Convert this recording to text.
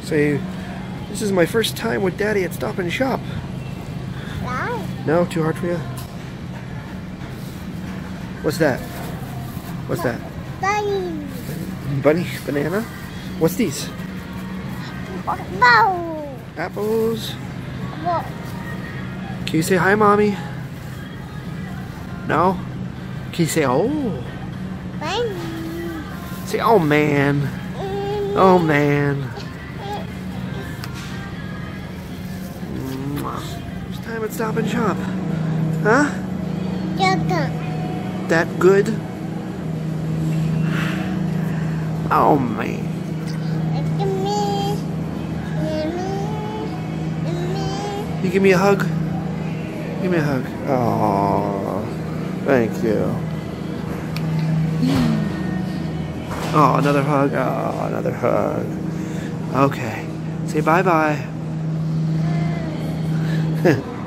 Say, this is my first time with Daddy at Stop and Shop. No. No? Too hard for you? What's that? What's that? Bunny. Bunny? Banana? What's these? Bow. Apples? Bow. Can you say hi, Mommy? No? Can you say, oh? Bunny. Say, oh, man. Oh, man. First time at Stop and Shop. Huh? That good? Oh, man. You give me a hug? Give me a hug. Oh, thank you. Oh, another hug. Oh, another hug. Okay. Say bye-bye.